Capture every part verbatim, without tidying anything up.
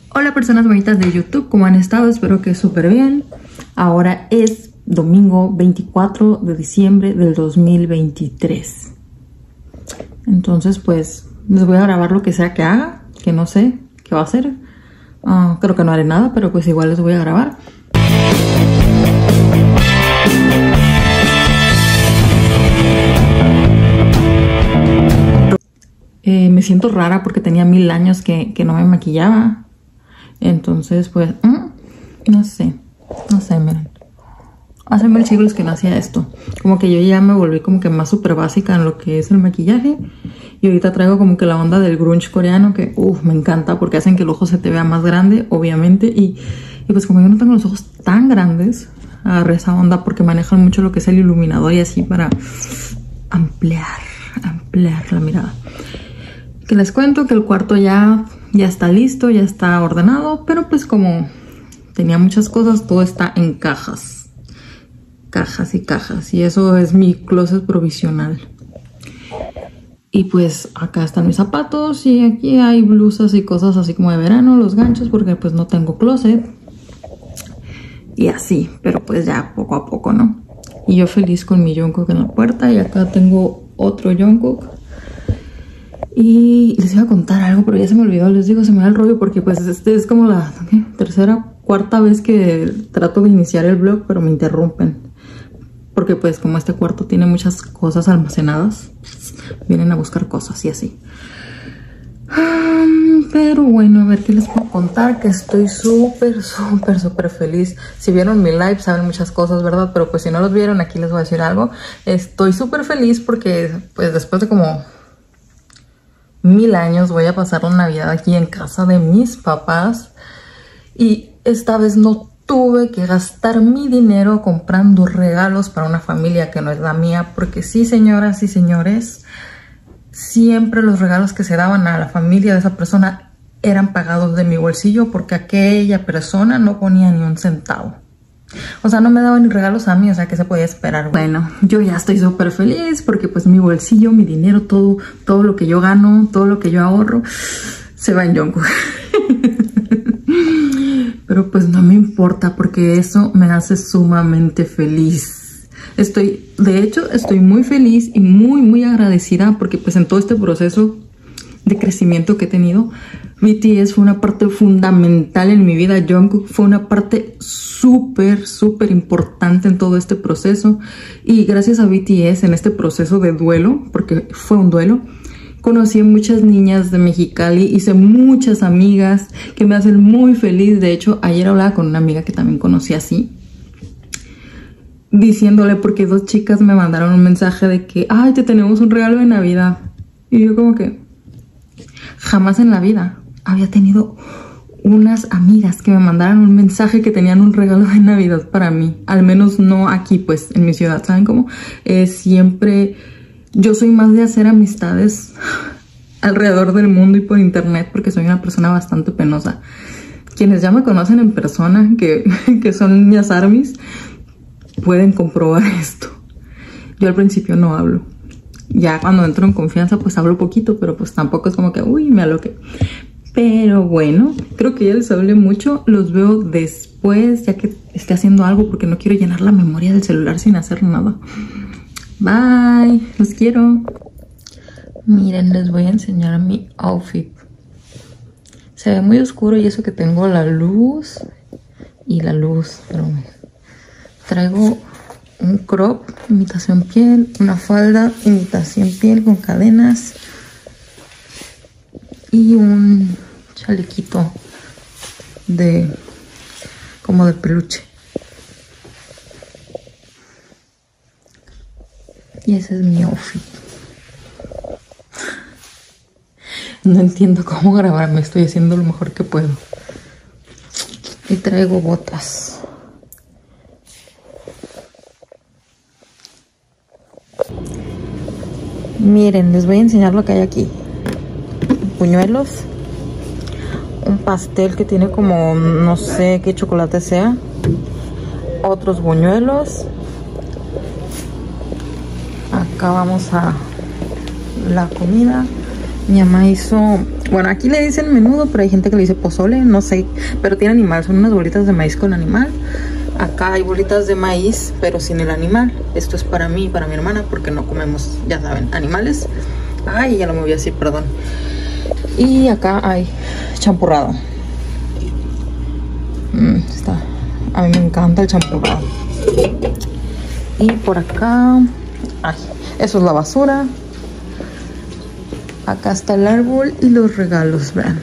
Hola personas bonitas de YouTube, ¿cómo han estado? Espero que súper bien. Ahora es domingo veinticuatro de diciembre del dos mil veintitrés. Entonces pues les voy a grabar lo que sea que haga, que no sé qué va a hacer. Uh, creo que no haré nada, pero pues igual les voy a grabar. Eh, me siento rara porque tenía mil años que, que no me maquillaba. Entonces, pues, mm, no sé. No sé, miren. Hace mil siglos que no hacía esto. Como que yo ya me volví como que más súper básica en lo que es el maquillaje. Y ahorita traigo como que la onda del grunge coreano que, uff, me encanta porque hacen que el ojo se te vea más grande, obviamente. Y, y pues como yo no tengo los ojos tan grandes, agarré esa onda porque manejan mucho lo que es el iluminador y así para ampliar, ampliar la mirada. Que les cuento que el cuarto ya, ya está listo, ya está ordenado, pero pues como tenía muchas cosas, todo está en cajas. Cajas y cajas. Y eso es mi closet provisional. Y pues acá están mis zapatos y aquí hay blusas y cosas así como de verano, los ganchos, porque pues no tengo closet. Y así, pero pues ya poco a poco, ¿no? Y yo feliz con mi Jungkook en la puerta y acá tengo otro Jungkook. Y les iba a contar algo, pero ya se me olvidó. Les digo, se me da el rollo porque pues este es como la ¿qué? tercera, cuarta vez que trato de iniciar el vlog, pero me interrumpen. Porque pues como este cuarto tiene muchas cosas almacenadas, vienen a buscar cosas y así. Um, pero bueno, a ver qué les puedo contar. Que estoy súper, súper, súper feliz. Si vieron mi live saben muchas cosas, ¿verdad? Pero pues si no los vieron, aquí les voy a decir algo. Estoy súper feliz porque pues después de como mil años voy a pasar la Navidad aquí en casa de mis papás. Y esta vez no tuve que gastar mi dinero comprando regalos para una familia que no es la mía. Porque sí, señoras y señores, siempre los regalos que se daban a la familia de esa persona eran pagados de mi bolsillo porque aquella persona no ponía ni un centavo. O sea, no me daba ni regalos a mí, o sea, ¿qué se podía esperar? Bueno, yo ya estoy súper feliz porque pues mi bolsillo, mi dinero, todo, todo lo que yo gano, todo lo que yo ahorro, se va en Jungkook. Pero pues no me importa porque eso me hace sumamente feliz. Estoy, de hecho, estoy muy feliz y muy, muy agradecida porque pues en todo este proceso de crecimiento que he tenido, B T S fue una parte fundamental en mi vida. Jungkook fue una parte súper, súper importante en todo este proceso. Y gracias a B T S en este proceso de duelo, porque fue un duelo, conocí a muchas niñas de Mexicali, hice muchas amigas que me hacen muy feliz. De hecho, ayer hablaba con una amiga que también conocí así, diciéndole, porque dos chicas me mandaron un mensaje de que, ay, te tenemos un regalo de Navidad. Y yo como que jamás en la vida había tenido unas amigas que me mandaran un mensaje que tenían un regalo de Navidad para mí. Al menos no aquí, pues, en mi ciudad. ¿Saben cómo? Eh, siempre yo soy más de hacer amistades alrededor del mundo y por internet porque soy una persona bastante penosa. Quienes ya me conocen en persona, que, que son niñas armies, pueden comprobar esto. Yo al principio no hablo. Ya cuando entro en confianza pues hablo poquito, pero pues tampoco es como que uy, me aloqué. Pero bueno, creo que ya les hablé mucho. Los veo después, ya que esté haciendo algo, porque no quiero llenar la memoria del celular sin hacer nada. Bye, los quiero. Miren, les voy a enseñar mi outfit. Se ve muy oscuro y eso que tengo la luz y la luz, pero traigo un crop, imitación piel, una falda, imitación piel con cadenas y un chalequito de como de peluche. Y ese es mi outfit. No entiendo cómo grabarme, estoy haciendo lo mejor que puedo. Y traigo botas. Miren, les voy a enseñar lo que hay aquí. Buñuelos. Un pastel que tiene como no sé qué chocolate sea. Otros buñuelos. Acá vamos a la comida. Mi mamá hizo, bueno, aquí le dicen menudo, pero hay gente que le dice pozole, no sé, pero tiene animal, son unas bolitas de maíz con animal. Acá hay bolitas de maíz, pero sin el animal. Esto es para mí y para mi hermana, porque no comemos, ya saben, animales. Ay, ya lo moví así, perdón. Y acá hay champurrado. Mm, está, a mí me encanta el champurrado. Y por acá, ay, eso es la basura. Acá está el árbol y los regalos, vean.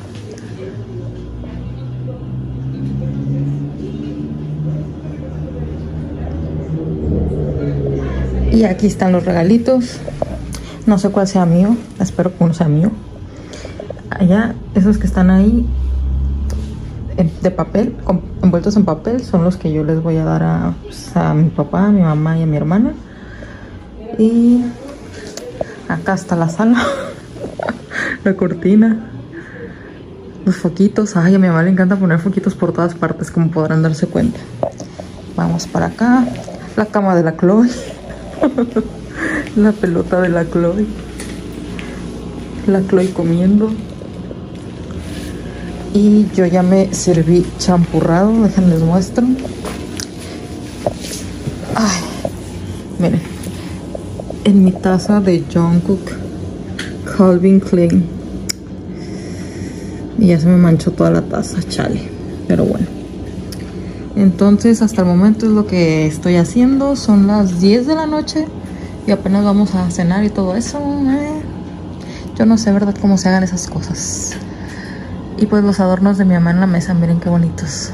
Y aquí están los regalitos. No sé cuál sea mío, espero que uno sea mío. Allá, esos que están ahí de papel, envueltos en papel, son los que yo les voy a dar a, pues, a mi papá, a mi mamá y a mi hermana. Y acá está la sala. La cortina, los foquitos. Ay, a mi mamá le encanta poner foquitos por todas partes, como podrán darse cuenta. Vamos para acá. La cama de la Chloe. La pelota de la Chloe. La Chloe comiendo. Y yo ya me serví champurrado. Déjenles muestro. Ay, miren. En mi taza de Jungkook Calvin Klein. Y ya se me manchó toda la taza, chale. Pero bueno. Entonces hasta el momento es lo que estoy haciendo. Son las diez de la noche. Y apenas vamos a cenar y todo eso. Eh. Yo no sé, ¿verdad? Cómo se hagan esas cosas. Y pues los adornos de mi mamá en la mesa. Miren qué bonitos.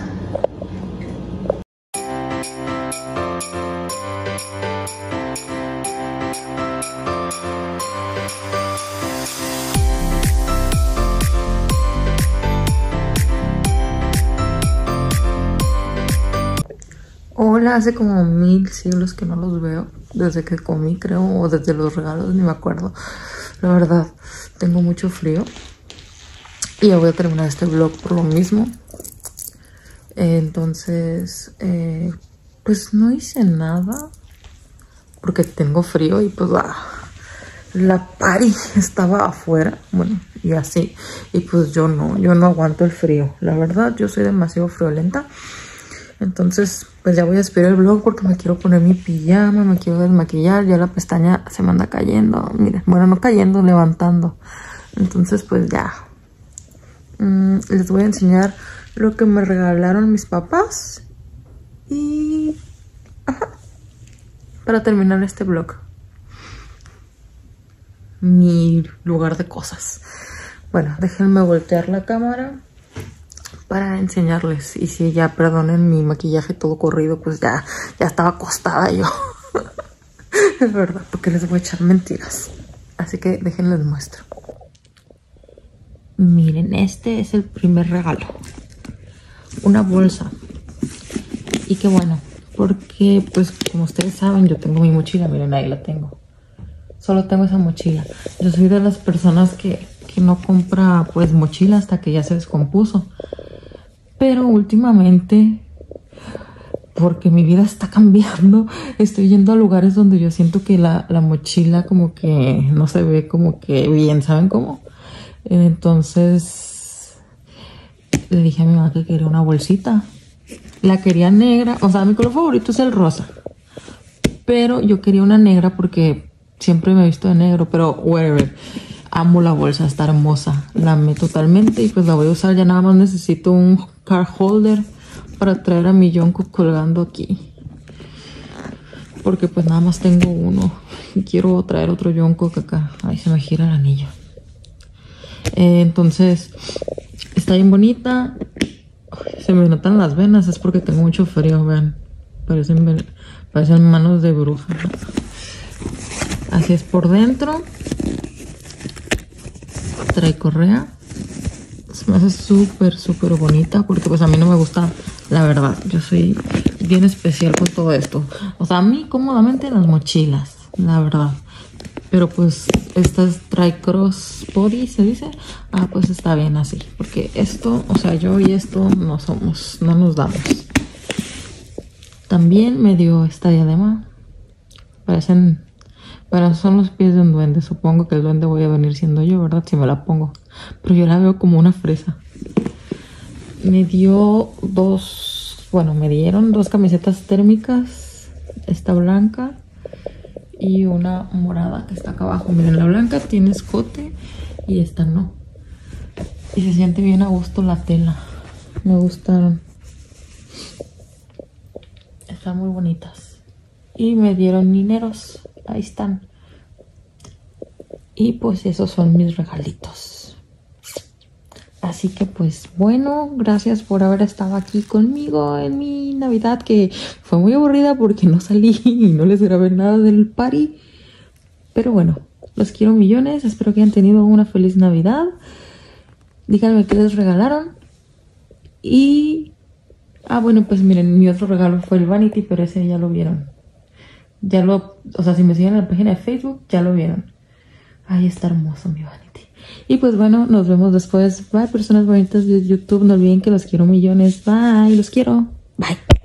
Hola, hace como mil siglos que no los veo. Desde que comí, creo, o desde los regalos, ni me acuerdo. La verdad, tengo mucho frío. Y ya voy a terminar este vlog por lo mismo. Entonces, eh, pues no hice nada. Porque tengo frío y pues ah, la party estaba afuera. Bueno, y así. Y pues yo no, yo no aguanto el frío. La verdad, yo soy demasiado friolenta. Entonces, pues ya voy a despedir el vlog porque me quiero poner mi pijama, me quiero desmaquillar. Ya la pestaña se me anda cayendo. Miren, bueno, no cayendo, levantando. Entonces, pues ya. Mm, les voy a enseñar lo que me regalaron mis papás. Y... ajá. Para terminar este vlog. Mi lugar de cosas. Bueno, déjenme voltear la cámara para enseñarles. Y si ya perdonen mi maquillaje todo corrido, pues ya, ya estaba acostada yo. Es verdad, porque les voy a echar mentiras. Así que déjenles muestro. Miren, este es el primer regalo. Una bolsa. Y qué bueno, porque pues como ustedes saben, yo tengo mi mochila. Miren, ahí la tengo. Solo tengo esa mochila. Yo soy de las personas que, que no compra pues mochila hasta que ya se descompuso. Pero últimamente, porque mi vida está cambiando, estoy yendo a lugares donde yo siento que la, la mochila como que no se ve como que bien, ¿saben cómo? Entonces, le dije a mi mamá que quería una bolsita. La quería negra, o sea, mi color favorito es el rosa. Pero yo quería una negra porque siempre me he visto de negro, pero whatever. Amo la bolsa, está hermosa. La amé totalmente y pues la voy a usar. Ya nada más necesito un card holder para traer a mi Jungkook colgando aquí. Porque pues nada más tengo uno. Y quiero traer otro Jungkook acá. Ahí se me gira el anillo. Eh, entonces, está bien bonita. Se me notan las venas, es porque tengo mucho frío, vean. Parecen, parecen manos de bruja. Así es por dentro. Trae correa. Se me hace súper, súper bonita. Porque pues a mí no me gusta, la verdad. Yo soy bien especial con todo esto. O sea, a mí cómodamente en las mochilas, la verdad. Pero pues estas trae crossbody, ¿se dice? Ah, pues está bien así. Porque esto, o sea, yo y esto no somos, no nos damos. También me dio esta diadema. Parecen, Bueno, son los pies de un duende. Supongo que el duende voy a venir siendo yo, ¿verdad? Si me la pongo. Pero yo la veo como una fresa. Me dio dos... Bueno, me dieron dos camisetas térmicas. Esta blanca y una morada que está acá abajo. Miren, la blanca tiene escote y esta no. Y se siente bien a gusto la tela. Me gustaron. Están muy bonitas. Y me dieron dineros. Ahí están. Y pues esos son mis regalitos. Así que pues bueno, gracias por haber estado aquí conmigo en mi Navidad, que fue muy aburrida porque no salí y no les grabé nada del party. Pero bueno, los quiero millones. Espero que hayan tenido una feliz Navidad. Díganme qué les regalaron. Y... Ah, bueno, pues miren, mi otro regalo fue el Vanity, pero ese ya lo vieron. Ya lo... O sea, si me siguen en la página de Facebook, ya lo vieron. Ay, está hermoso mi Vanity. Y pues bueno, nos vemos después. Bye, personas bonitas de YouTube. No olviden que los quiero millones. Bye, los quiero. Bye.